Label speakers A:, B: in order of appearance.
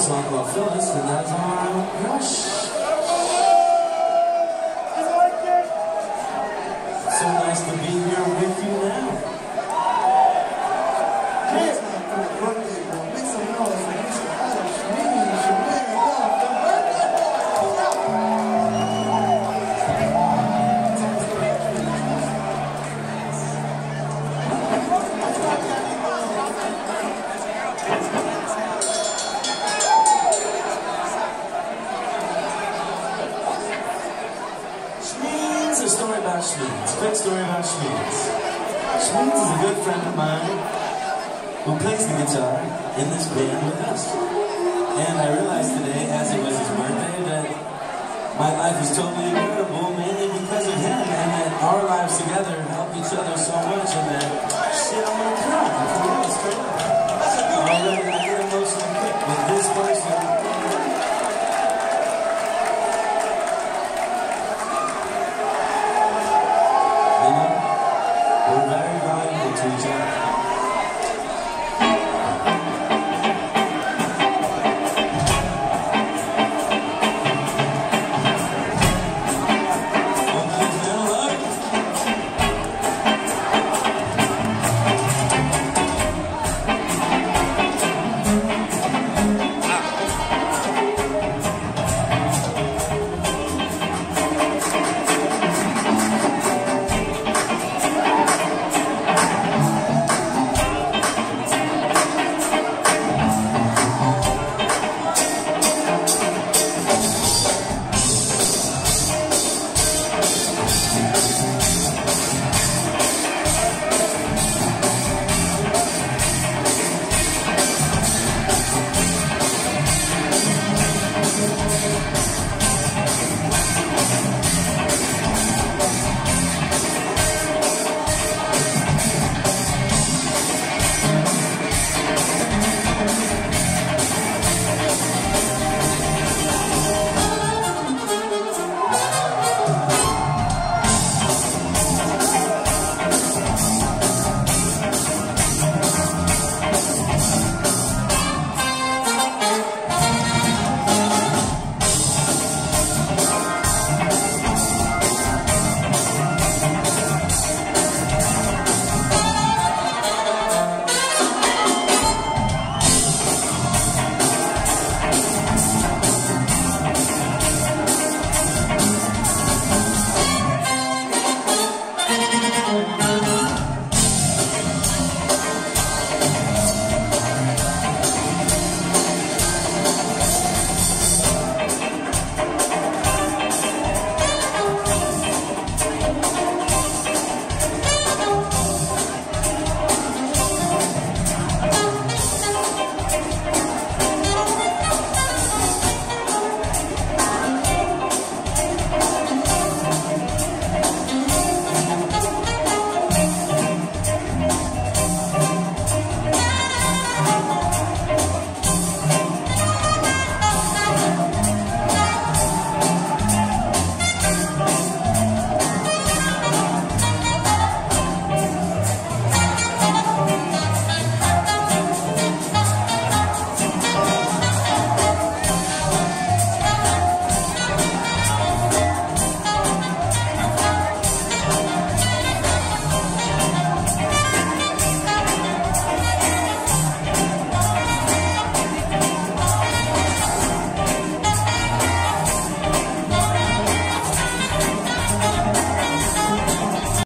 A: song called Phyllis, and that's our Rush. So nice to be here with you now.
B: Cheers! Birthday boy. Make some noise for Mr. Adam Shmeen. Shmeen, love the birthday
A: Shmeens, a story about Shmeens. Quick story about Shmeens. Shmeens is a good friend of mine who plays the guitar in this band with us. And I realized today, as it was his birthday, that my life is totally incredible, mainly because of him, and that our lives together help each other so much, and that, shit, I'm gonna cry.